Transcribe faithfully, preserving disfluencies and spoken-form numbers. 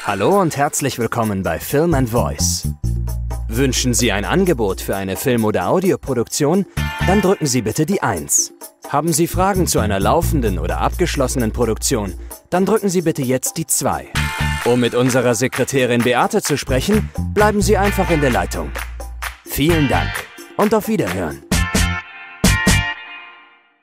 Hallo und herzlich willkommen bei Film and Voice. Wünschen Sie ein Angebot für eine Film- oder Audioproduktion? Dann drücken Sie bitte die eins. Haben Sie Fragen zu einer laufenden oder abgeschlossenen Produktion? Dann drücken Sie bitte jetzt die zwei. Um mit unserer Sekretärin Beate zu sprechen, bleiben Sie einfach in der Leitung. Vielen Dank und auf Wiederhören.